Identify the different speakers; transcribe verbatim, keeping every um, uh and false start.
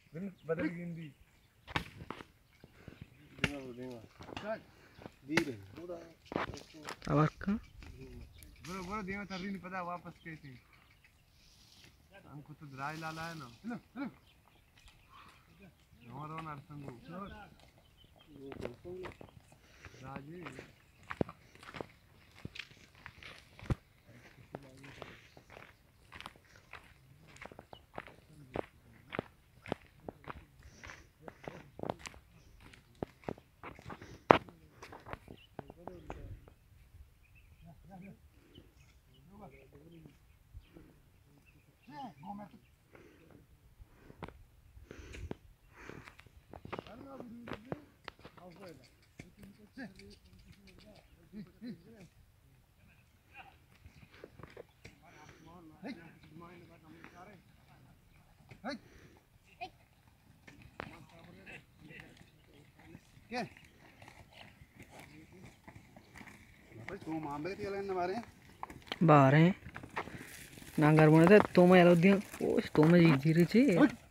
Speaker 1: बदल गिंदी
Speaker 2: अब का
Speaker 1: बोलो बोलो देवा तरी नहीं पता वापस कैसे हमको तो द्राय लाला है ना हेलो हेलो हमारा नरसंगो राजे
Speaker 2: बाहर हैं ना घर बने थे तो मैं यार दिया ओ तो मैं जी जी रही थी